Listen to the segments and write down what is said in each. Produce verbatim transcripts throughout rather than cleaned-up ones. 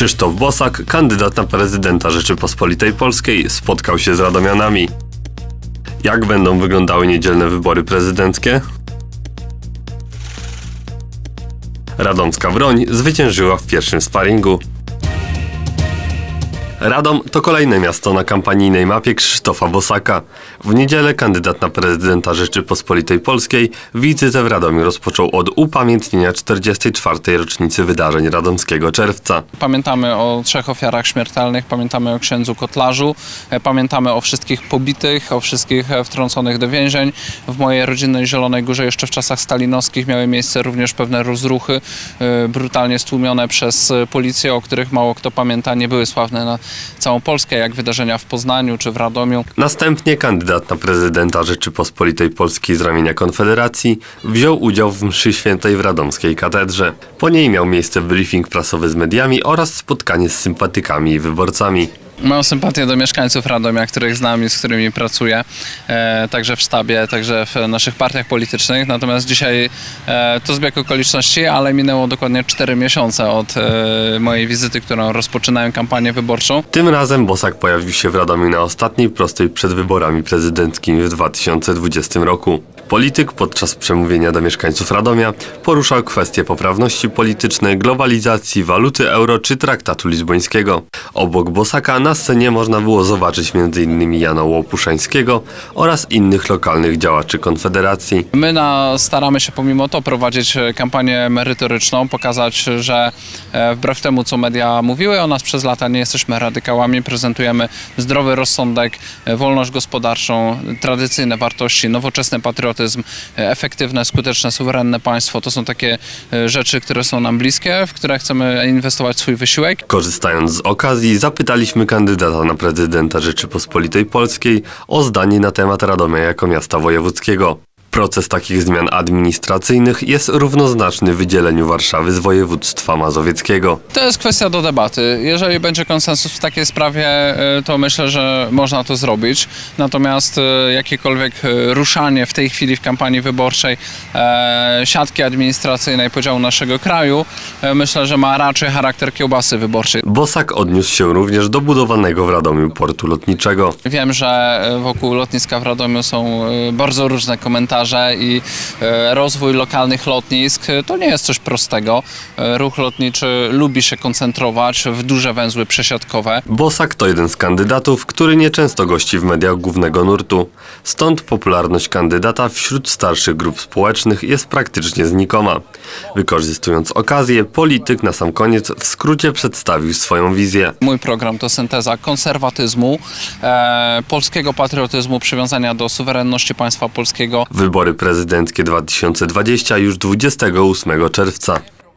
Krzysztof Bosak, kandydat na prezydenta Rzeczypospolitej Polskiej, spotkał się z radomianami. Jak będą wyglądały niedzielne wybory prezydenckie? Radomska Wroń zwyciężyła w pierwszym sparingu. Radom to kolejne miasto na kampanijnej mapie Krzysztofa Bosaka. W niedzielę kandydat na prezydenta Rzeczypospolitej Polskiej wizytę w Radomiu rozpoczął od upamiętnienia czterdziestej czwartej rocznicy wydarzeń radomskiego czerwca. Pamiętamy o trzech ofiarach śmiertelnych, pamiętamy o księdzu Kotlarzu, pamiętamy o wszystkich pobitych, o wszystkich wtrąconych do więzień. W mojej rodzinnej Zielonej Górze jeszcze w czasach stalinowskich miały miejsce również pewne rozruchy brutalnie stłumione przez policję, o których mało kto pamięta, nie były sławne na całą Polskę, jak wydarzenia w Poznaniu czy w Radomiu. Następnie kandydat na prezydenta Rzeczypospolitej Polskiej z ramienia Konfederacji wziął udział w mszy świętej w radomskiej katedrze. Po niej miał miejsce briefing prasowy z mediami oraz spotkanie z sympatykami i wyborcami. Mam sympatię do mieszkańców Radomia, których znam i z którymi pracuję, e, także w sztabie, także w naszych partiach politycznych. Natomiast dzisiaj e, to zbieg okoliczności, ale minęło dokładnie cztery miesiące od e, mojej wizyty, którą rozpoczynałem kampanię wyborczą. Tym razem Bosak pojawił się w Radomiu na ostatniej prostej przed wyborami prezydenckimi w dwa tysiące dwudziestym roku. Polityk podczas przemówienia do mieszkańców Radomia poruszał kwestie poprawności politycznej, globalizacji, waluty euro czy traktatu lizbońskiego. Obok Bosaka na scenie można było zobaczyć między innymi Jana Łopuszańskiego oraz innych lokalnych działaczy Konfederacji. My na, staramy się pomimo to prowadzić kampanię merytoryczną, pokazać, że wbrew temu, co media mówiły o nas przez lata, nie jesteśmy radykałami, prezentujemy zdrowy rozsądek, wolność gospodarczą, tradycyjne wartości, nowoczesny patriotyzm, efektywne, skuteczne, suwerenne państwo. To są takie rzeczy, które są nam bliskie, w które chcemy inwestować swój wysiłek. Korzystając z okazji, zapytaliśmy kandydata na prezydenta Rzeczypospolitej Polskiej o zdanie na temat Radomia jako miasta wojewódzkiego. Proces takich zmian administracyjnych jest równoznaczny wydzieleniu Warszawy z województwa mazowieckiego. To jest kwestia do debaty. Jeżeli będzie konsensus w takiej sprawie, to myślę, że można to zrobić. Natomiast jakiekolwiek ruszanie w tej chwili w kampanii wyborczej siatki administracyjnej podziału naszego kraju, myślę, że ma raczej charakter kiełbasy wyborczej. Bosak odniósł się również do budowanego w Radomiu portu lotniczego. Wiem, że wokół lotniska w Radomiu są bardzo różne komentarze i rozwój lokalnych lotnisk to nie jest coś prostego. Ruch lotniczy lubi się koncentrować w duże węzły przesiadkowe. Bosak to jeden z kandydatów, który nieczęsto gości w mediach głównego nurtu. Stąd popularność kandydata wśród starszych grup społecznych jest praktycznie znikoma. Wykorzystując okazję, polityk na sam koniec w skrócie przedstawił swoją wizję. Mój program to synteza konserwatyzmu, e, polskiego patriotyzmu, przywiązania do suwerenności państwa polskiego. Wybory prezydenckie dwa tysiące dwudziesty już dwudziestego ósmego czerwca.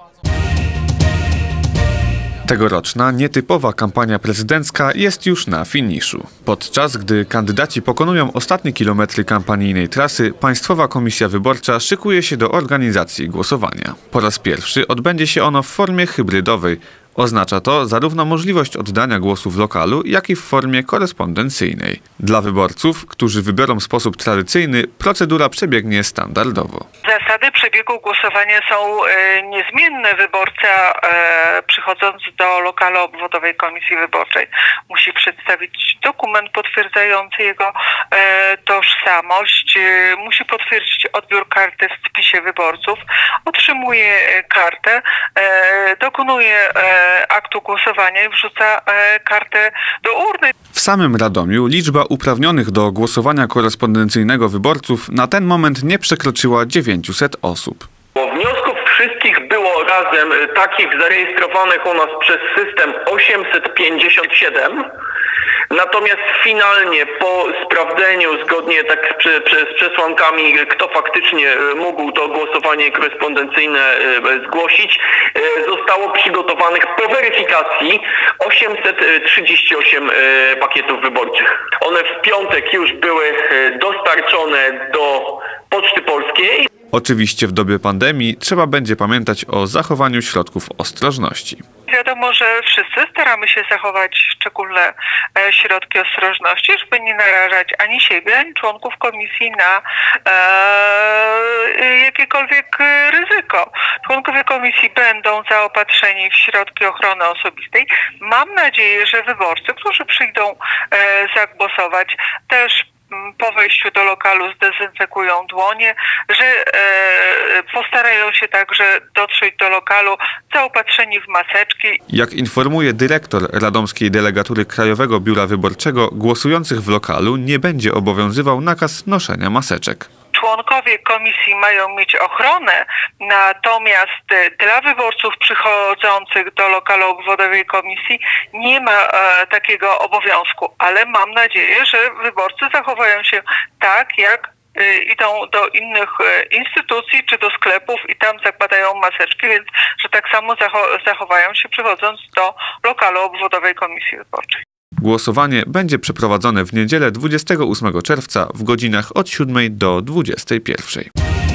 Tegoroczna, nietypowa kampania prezydencka jest już na finiszu. Podczas gdy kandydaci pokonują ostatnie kilometry kampanijnej trasy, Państwowa Komisja Wyborcza szykuje się do organizacji głosowania. Po raz pierwszy odbędzie się ono w formie hybrydowej. Oznacza to zarówno możliwość oddania głosu w lokalu, jak i w formie korespondencyjnej. Dla wyborców, którzy wybiorą sposób tradycyjny, procedura przebiegnie standardowo. Zasady przebiegu głosowania są e, niezmienne. Wyborca e, przychodząc do lokalu obwodowej komisji wyborczej musi przedstawić dokument potwierdzający jego e, tożsamość, e, musi potwierdzić odbiór karty w spisie wyborców, otrzymuje kartę, e, dokonuje e, aktu głosowania i wrzuca e, kartę do urny. W samym Radomiu liczba uprawnionych do głosowania korespondencyjnego wyborców na ten moment nie przekroczyła dziewięciuset osób. Wniosków wszystkich było razem takich zarejestrowanych u nas przez system osiemset pięćdziesiąt siedem. Natomiast finalnie po sprawdzeniu zgodnie tak z, z przesłankami, kto faktycznie mógł to głosowanie korespondencyjne zgłosić, zostało przygotowanych po weryfikacji osiemset trzydzieści osiem pakietów wyborczych. One w piątek już były dostarczone do Poczty Polskiej. Oczywiście w dobie pandemii trzeba będzie pamiętać o zachowaniu środków ostrożności. Wiadomo, że wszyscy staramy się zachować szczególne środki ostrożności, żeby nie narażać ani siebie, ani członków komisji na e, jakiekolwiek ryzyko. Członkowie komisji będą zaopatrzeni w środki ochrony osobistej. Mam nadzieję, że wyborcy, którzy przyjdą e, zagłosować, też po wejściu do lokalu zdezynfekują dłonie, że e, postarają się także dotrzeć do lokalu zaopatrzeni w maseczki. Jak informuje dyrektor Radomskiej Delegatury Krajowego Biura Wyborczego, głosujących w lokalu nie będzie obowiązywał nakaz noszenia maseczek. Członkowie komisji mają mieć ochronę, natomiast dla wyborców przychodzących do lokalu obwodowej komisji nie ma e, takiego obowiązku, ale mam nadzieję, że wyborcy zachowają się tak, jak e, idą do innych e, instytucji czy do sklepów i tam zakładają maseczki, więc że tak samo zacho- zachowają się przychodząc do lokalu obwodowej komisji wyborczej. Głosowanie będzie przeprowadzone w niedzielę dwudziestego ósmego czerwca w godzinach od siódmej do dwudziestej pierwszej.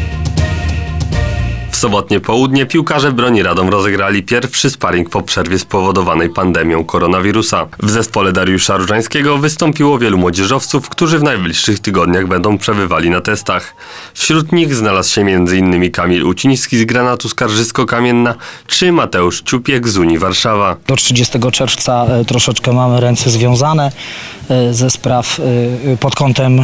W sobotnie południe piłkarze Broni Radom rozegrali pierwszy sparring po przerwie spowodowanej pandemią koronawirusa. W zespole Dariusza Różańskiego wystąpiło wielu młodzieżowców, którzy w najbliższych tygodniach będą przebywali na testach. Wśród nich znalazł się między innymi Kamil Uciński z Granatu Skarżysko-Kamienna czy Mateusz Ciupiek z Unii Warszawa. Do trzydziestego czerwca troszeczkę mamy ręce związane ze spraw pod kątem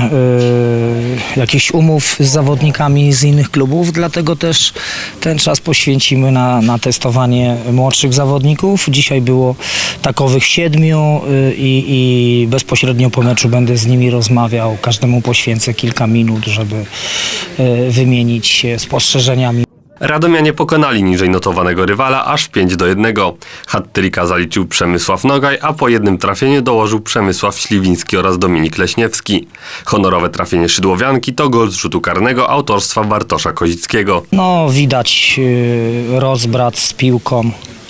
jakichś umów z zawodnikami z innych klubów, dlatego też ten czas poświęcimy na, na testowanie młodszych zawodników. Dzisiaj było takowych siedmiu i, i bezpośrednio po meczu będę z nimi rozmawiał. Każdemu poświęcę kilka minut, żeby wymienić się spostrzeżeniami. Radomianie pokonali niżej notowanego rywala aż pięć do jednego. Hat-tricka zaliczył Przemysław Nogaj, a po jednym trafieniu dołożył Przemysław Śliwiński oraz Dominik Leśniewski. Honorowe trafienie Szydłowianki to gol z rzutu karnego autorstwa Bartosza Kozickiego. No widać yy, rozbrat z piłką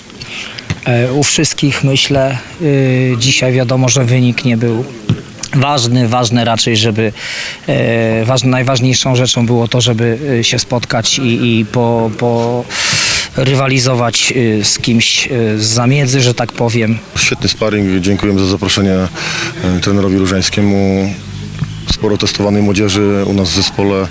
yy, u wszystkich, myślę. Yy, dzisiaj wiadomo, że wynik nie był ważny, ważne raczej, żeby e, ważne, najważniejszą rzeczą było to, żeby się spotkać i, i po, po rywalizować z kimś z zamiedzy, że tak powiem. Świetny sparring, dziękujemy za zaproszenie trenerowi Różańskiemu. Sporo testowanej młodzieży u nas w zespole.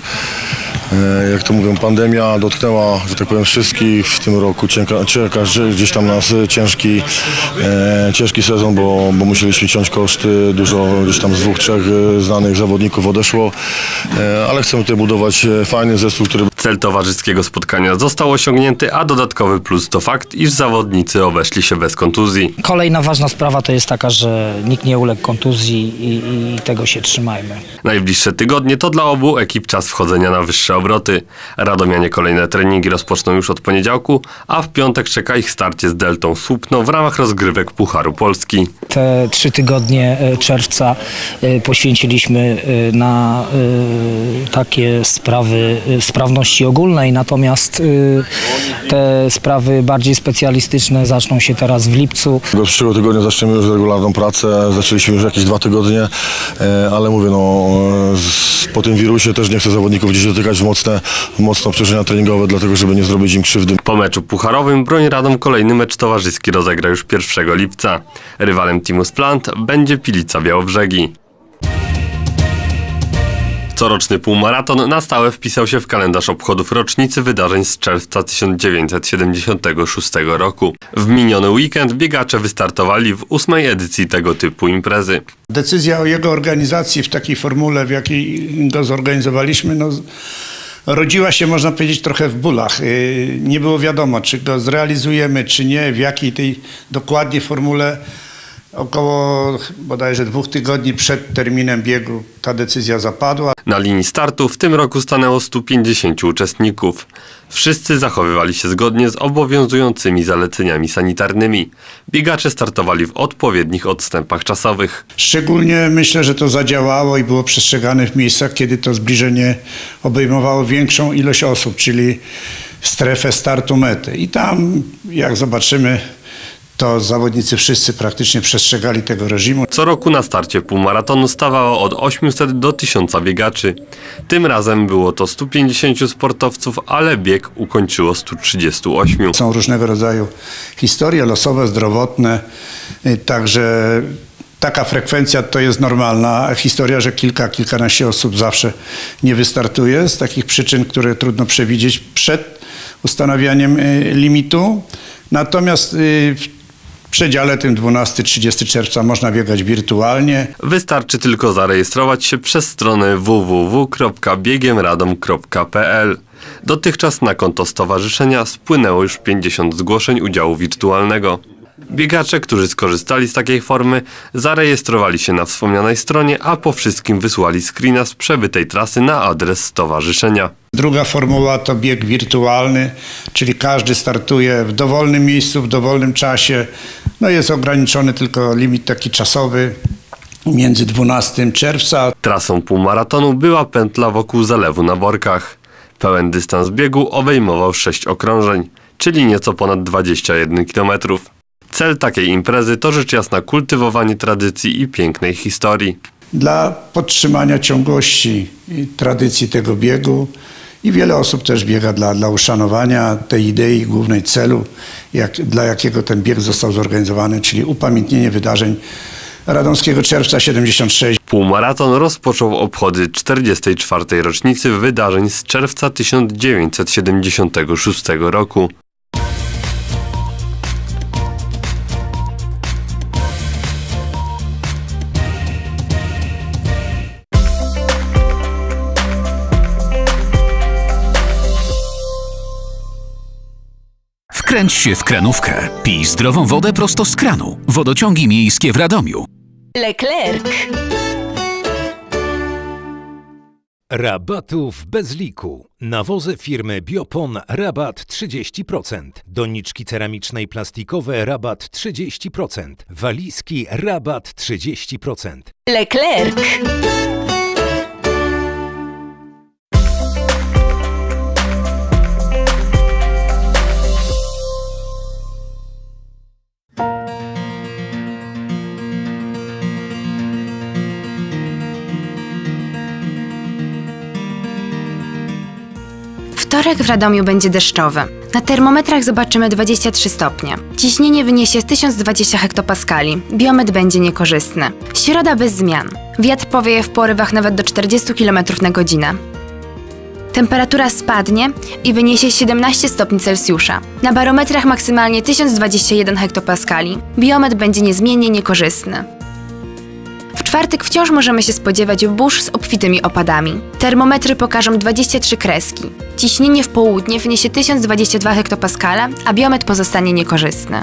Jak to mówią, pandemia dotknęła, że tak powiem, wszystkich. W tym roku czeka, czeka gdzieś tam nas ciężki, e, ciężki sezon, bo, bo musieliśmy ciąć koszty. Dużo gdzieś tam z dwóch, trzech znanych zawodników odeszło, e, ale chcemy tutaj budować fajny zespół, który... Cel towarzyskiego spotkania został osiągnięty, a dodatkowy plus to fakt, iż zawodnicy obeszli się bez kontuzji. Kolejna ważna sprawa to jest taka, że nikt nie uległ kontuzji i, i tego się trzymajmy. Najbliższe tygodnie to dla obu ekip czas wchodzenia na wyższe obroty. Radomianie kolejne treningi rozpoczną już od poniedziałku, a w piątek czeka ich starcie z Deltą Słupno w ramach rozgrywek Pucharu Polski. Te trzy tygodnie czerwca poświęciliśmy na takie sprawy sprawności ogólnej, natomiast te sprawy bardziej specjalistyczne zaczną się teraz w lipcu. Do przyszłego tygodnia zaczniemy już regularną pracę, zaczęliśmy już jakieś dwa tygodnie, ale mówię, no po tym wirusie też nie chcę zawodników gdzieś dotykać w mocne, mocno obciążenia treningowe, dlatego żeby nie zrobić im krzywdy. Po meczu pucharowym Broń Radom kolejny mecz towarzyski rozegra już pierwszego lipca. Rywalem Timus Plant będzie Pilica Białobrzegi. Coroczny półmaraton na stałe wpisał się w kalendarz obchodów rocznicy wydarzeń z czerwca tysiąc dziewięćset siedemdziesiątego szóstego roku. W miniony weekend biegacze wystartowali w ósmej edycji tego typu imprezy. Decyzja o jego organizacji w takiej formule, w jakiej go zorganizowaliśmy, no, rodziła się, można powiedzieć, trochę w bólach. Nie było wiadomo, czy go zrealizujemy, czy nie, w jakiej tej dokładnie formule. Około bodajże dwóch tygodni przed terminem biegu ta decyzja zapadła. Na linii startu w tym roku stanęło stu pięćdziesięciu uczestników. Wszyscy zachowywali się zgodnie z obowiązującymi zaleceniami sanitarnymi. Biegacze startowali w odpowiednich odstępach czasowych. Szczególnie myślę, że to zadziałało i było przestrzegane w miejscach, kiedy to zbliżenie obejmowało większą ilość osób, czyli strefę startu mety. I tam, jak zobaczymy, to zawodnicy wszyscy praktycznie przestrzegali tego reżimu. Co roku na starcie półmaratonu stawało od ośmiuset do tysiąca biegaczy. Tym razem było to stu pięćdziesięciu sportowców, ale bieg ukończyło stu trzydziestu ośmiu. Są różnego rodzaju historie losowe, zdrowotne, także taka frekwencja to jest normalna historia, że kilka, kilkanaście osób zawsze nie wystartuje z takich przyczyn, które trudno przewidzieć przed ustanawianiem limitu. Natomiast w przedziale tym dwunastego do trzydziestego czerwca można biegać wirtualnie. Wystarczy tylko zarejestrować się przez stronę w w w kropka biegiem radom kropka p l. Dotychczas na konto stowarzyszenia spłynęło już pięćdziesiąt zgłoszeń udziału wirtualnego. Biegacze, którzy skorzystali z takiej formy, zarejestrowali się na wspomnianej stronie, a po wszystkim wysłali screena z przebytej trasy na adres stowarzyszenia. Druga formuła to bieg wirtualny, czyli każdy startuje w dowolnym miejscu, w dowolnym czasie. No jest ograniczony tylko limit taki czasowy między dwunastego czerwca. Trasą półmaratonu była pętla wokół zalewu na Borkach. Pełen dystans biegu obejmował sześć okrążeń, czyli nieco ponad dwadzieścia jeden kilometrów. Cel takiej imprezy to rzecz jasna kultywowanie tradycji i pięknej historii. Dla podtrzymania ciągłości i tradycji tego biegu i wiele osób też biega dla, dla uszanowania tej idei, głównej celu, jak, dla jakiego ten bieg został zorganizowany, czyli upamiętnienie wydarzeń Radomskiego Czerwca siedemdziesiąt sześć. Półmaraton rozpoczął obchody czterdziestej czwartej rocznicy wydarzeń z czerwca tysiąc dziewięćset siedemdziesiątego szóstego roku. Wkręć się w kranówkę. Pij zdrową wodę prosto z kranu. Wodociągi miejskie w Radomiu. Leclerc. Rabatów bez liku. Nawozy firmy Biopon rabat trzydzieści procent. Doniczki ceramiczne plastikowe rabat trzydzieści procent. Walizki rabat trzydzieści procent. Leclerc. Wtorek w Radomiu będzie deszczowy. Na termometrach zobaczymy dwadzieścia trzy stopnie. Ciśnienie wyniesie tysiąc dwadzieścia hektopaskali. Biometr będzie niekorzystny. Środa bez zmian. Wiatr powieje w porywach nawet do czterdziestu kilometrów na godzinę. Temperatura spadnie i wyniesie siedemnaście stopni Celsjusza. Na barometrach maksymalnie tysiąc dwadzieścia jeden hektopaskali. Biometr będzie niezmiennie niekorzystny. W czwartek wciąż możemy się spodziewać burz z obfitymi opadami. Termometry pokażą dwadzieścia trzy kreski. Ciśnienie w południe wyniesie tysiąc dwadzieścia dwa hektopaskale, a biometr pozostanie niekorzystny.